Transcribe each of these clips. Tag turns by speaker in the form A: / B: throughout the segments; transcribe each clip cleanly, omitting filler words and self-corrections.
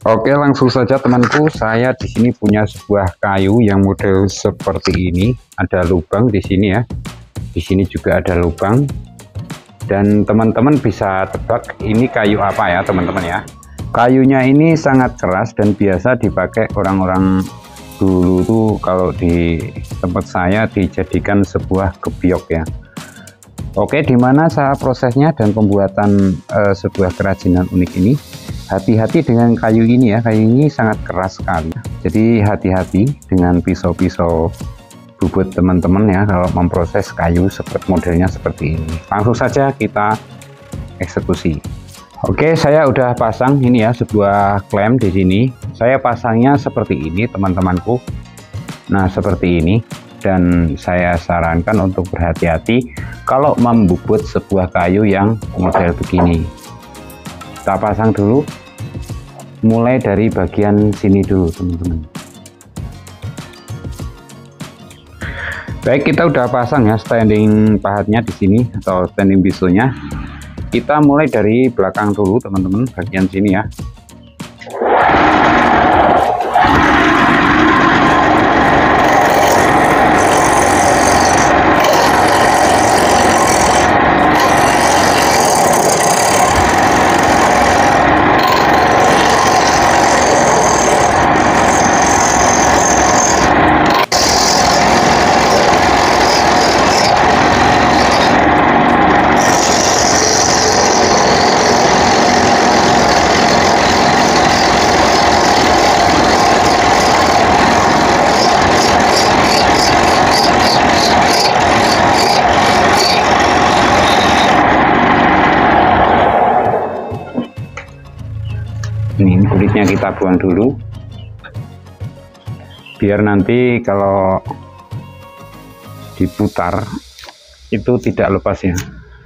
A: Oke, langsung saja temanku. Saya di sini punya sebuah kayu yang model seperti ini. Ada lubang di sini ya. Di sini juga ada lubang. Dan teman-teman bisa tebak ini kayu apa ya, teman-teman ya. Kayunya ini sangat keras dan biasa dipakai orang-orang dulu tuh kalau di tempat saya dijadikan sebuah gebyok ya. Oke, dimana cara prosesnya dan pembuatan sebuah kerajinan unik ini? Hati-hati dengan kayu ini ya, kayu ini sangat keras sekali. Jadi hati-hati dengan pisau-pisau bubut teman-teman ya kalau memproses kayu seperti modelnya seperti ini. Langsung saja kita eksekusi. Oke, saya udah pasang ini ya sebuah klem di sini. Saya pasangnya seperti ini teman-temanku. Nah, seperti ini. Dan saya sarankan untuk berhati-hati kalau membubut sebuah kayu yang model begini. Kita pasang dulu, mulai dari bagian sini dulu teman-teman. Baik, kita udah pasang ya standing pahatnya di sini atau standing bisunya. Kita mulai dari belakang dulu teman-teman, bagian sini ya. Ini kulitnya kita buang dulu biar nanti kalau diputar itu tidak lepas ya.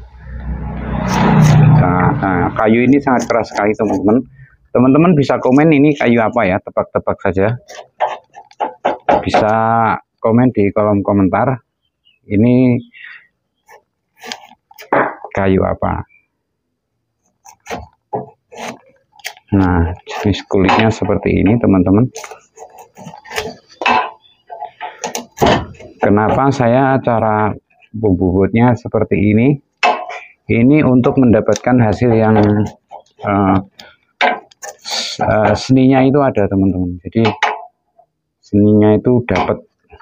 A: Nah, kayu ini sangat keras sekali teman-teman. Teman-teman bisa komen ini kayu apa ya, tebak-tebak saja. Bisa komen di kolom komentar ini kayu apa. Nah, jenis kulitnya seperti ini teman-teman. Kenapa saya cara bubutnya seperti ini? Ini untuk mendapatkan hasil yang seninya itu ada teman-teman. Jadi seninya itu dapat.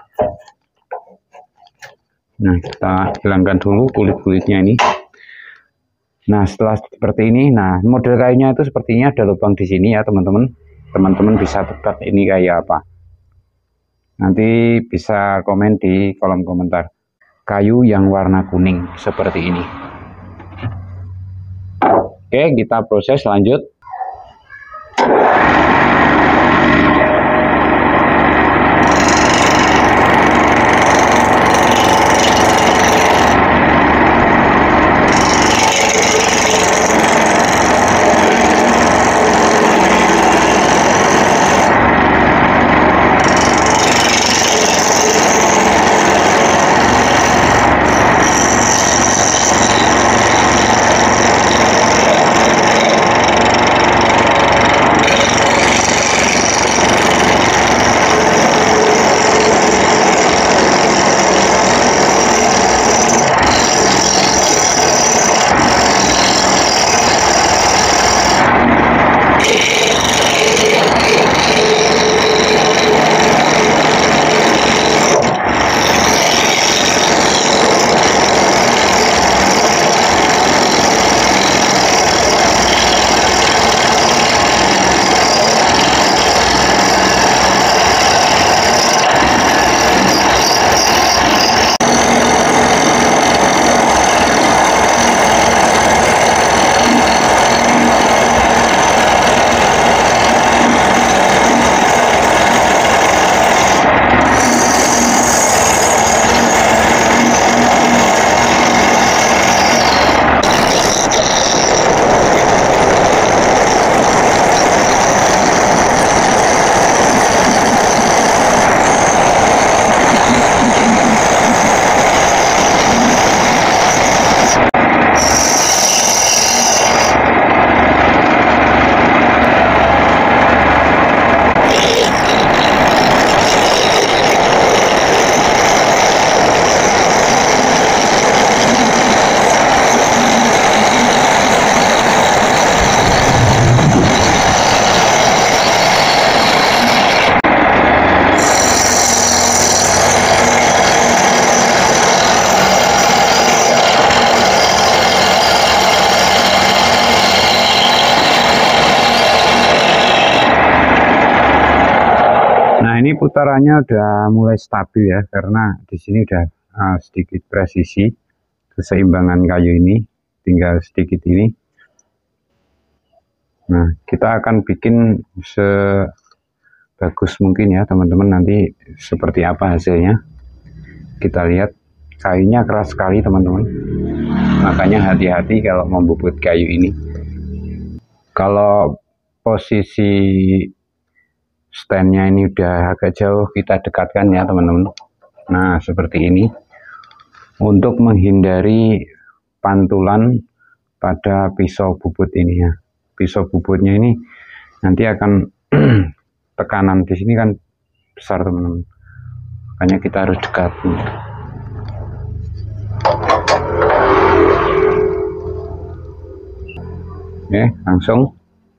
A: Nah, kita hilangkan dulu kulit-kulitnya ini. Nah, setelah seperti ini, nah model kayunya itu sepertinya ada lubang di sini ya teman-teman. Teman-teman bisa tebak ini kayu apa. Nanti bisa komen di kolom komentar. Kayu yang warna kuning seperti ini. Oke, kita proses lanjut. Nah, ini putarannya udah mulai stabil ya, karena di sini udah sedikit presisi keseimbangan kayu ini, tinggal sedikit ini. Nah, kita akan bikin sebagus mungkin ya teman-teman, nanti seperti apa hasilnya. Kita lihat, kayunya keras sekali teman-teman, makanya hati-hati kalau membubut kayu ini. Kalau posisi standnya ini udah agak jauh, kita dekatkan ya teman-teman. Nah, seperti ini untuk menghindari pantulan pada pisau bubut ini ya. Pisau bubutnya ini nanti akan tekanan di sini kan besar teman-teman, makanya kita harus dekat. Oke, langsung.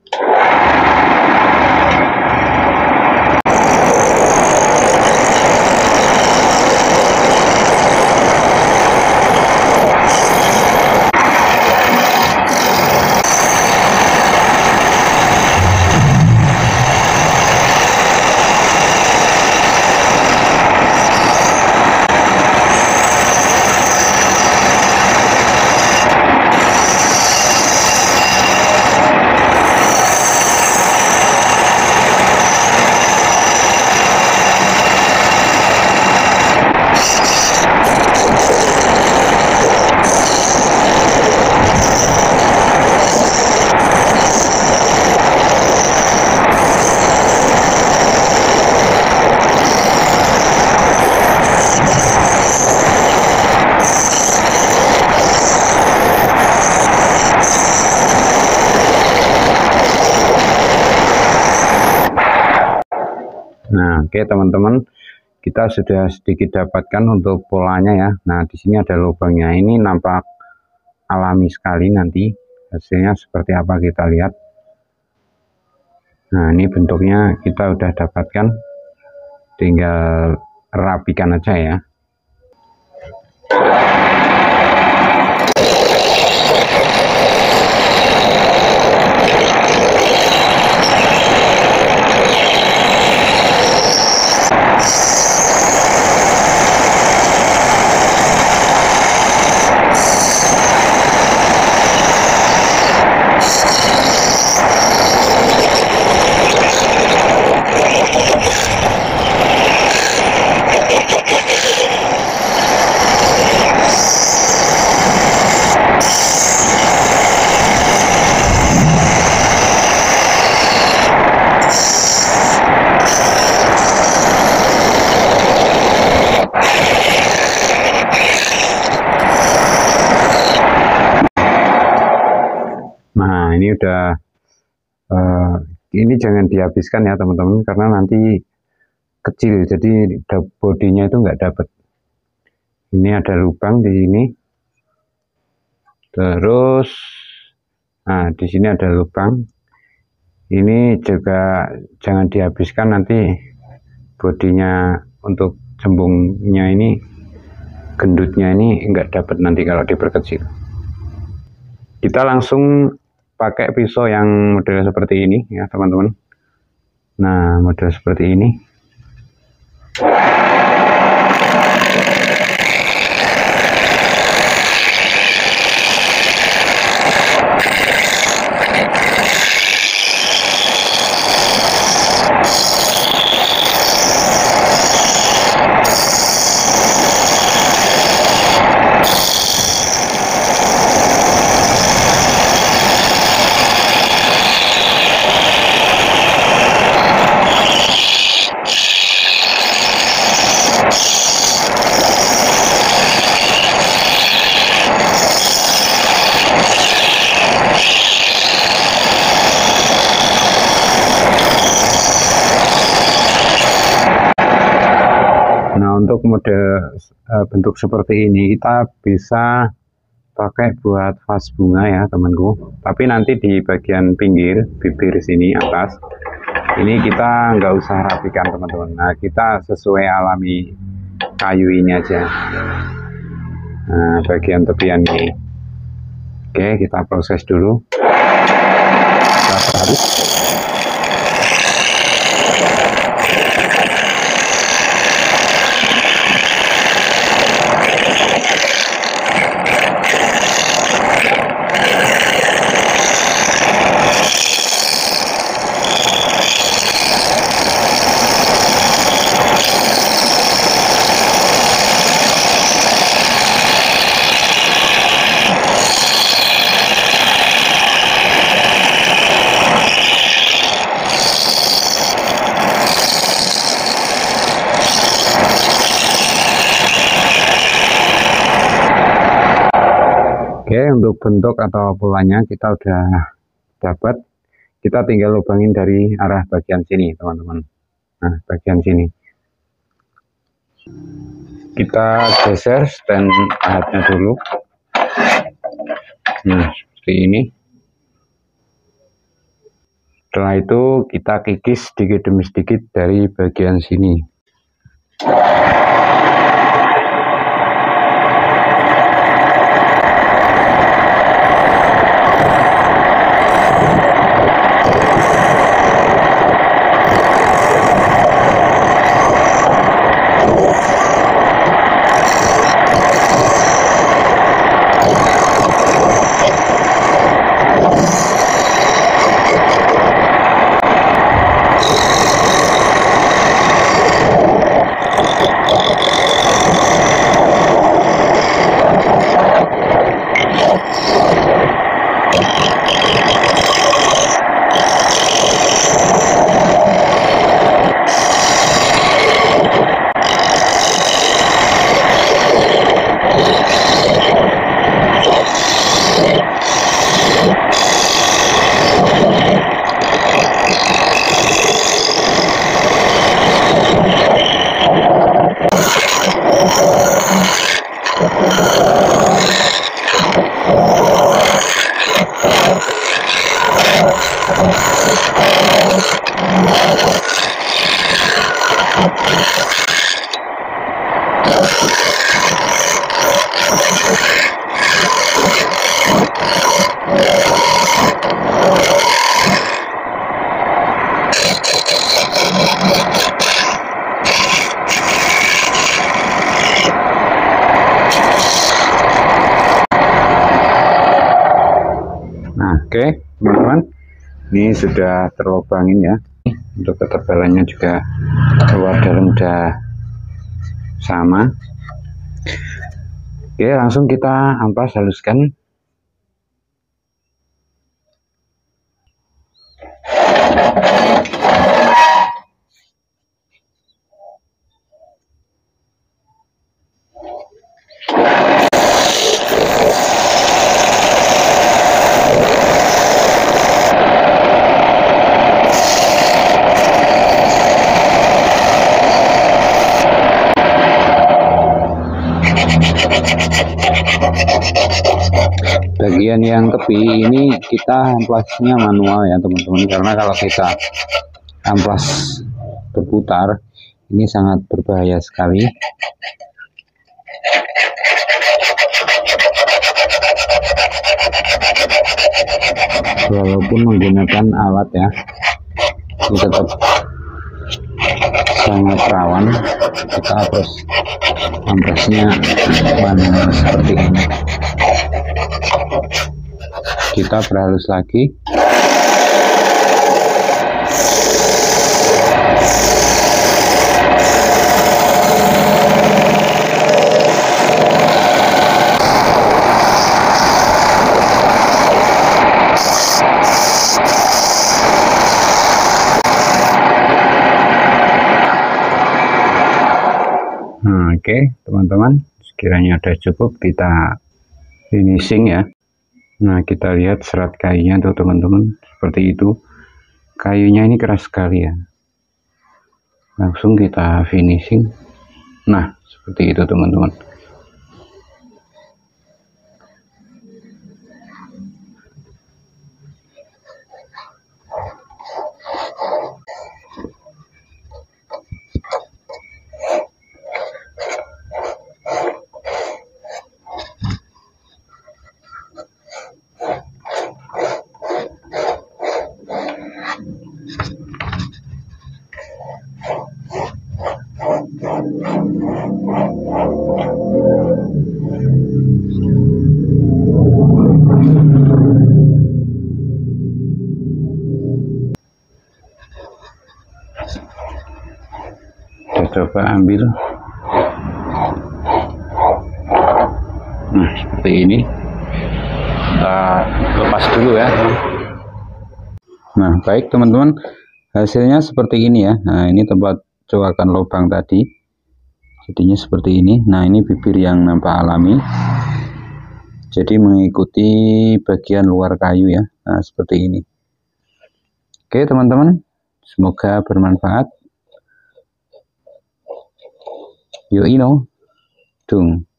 A: Nah, oke teman-teman, kita sudah sedikit dapatkan untuk polanya ya. Nah, di sini ada lubangnya, ini nampak alami sekali, nanti hasilnya seperti apa kita lihat. Nah, ini bentuknya kita udah dapatkan, tinggal rapikan aja ya. Nah, ini udah ini jangan dihabiskan ya teman-teman, karena nanti kecil, jadi bodinya itu nggak dapat. Ini ada lubang di sini, terus nah di sini ada lubang. Ini juga jangan dihabiskan, nanti bodinya untuk cembungnya ini, gendutnya ini nggak dapat nanti kalau diperkecil. Kita langsung pakai pisau yang model seperti ini ya teman-teman. Nah, model seperti ini. Untuk model bentuk seperti ini kita bisa pakai buat vas bunga ya temanku, tapi nanti di bagian pinggir bibir sini atas ini kita nggak usah rapikan teman-teman. Nah, kita sesuai alami kayu ini aja. Nah, bagian tepian ini, oke, kita proses dulu, kita tarik. Oke, untuk bentuk atau polanya kita udah dapat. Kita tinggal lubangin dari arah bagian sini, teman-teman. Nah, bagian sini kita geser stand alatnya dulu. Nah, seperti ini. Setelah itu kita kikis sedikit demi sedikit dari bagian sini. Oke, teman-teman, ini sudah terlubangin ya. Untuk ketebalannya juga luar dalam udah sama. Oke, langsung kita amplas haluskan. Bagian yang tepi ini kita amplasnya manual ya teman-teman, karena kalau kita amplas berputar ini sangat berbahaya sekali. Walaupun menggunakan alat ya, ini tetap sangat rawan. Kita harus amplasnya manual seperti ini. Kita perhalus lagi. Nah, oke, teman-teman, sekiranya udah cukup kita finishing ya. Nah, kita lihat serat kayunya tuh teman-teman, seperti itu. Kayunya ini keras sekali ya. Langsung kita finishing. Nah, seperti itu teman-teman. Kita coba ambil. Nah, seperti ini. Kita lepas dulu ya. Nah, baik teman-teman, hasilnya seperti ini ya. Nah, ini tempat coakan lubang tadi, jadinya seperti ini. Nah, ini bibir yang nampak alami. jadi mengikuti bagian luar kayu ya. Nah, seperti ini. Oke teman-teman, semoga bermanfaat. Yo ino, dung.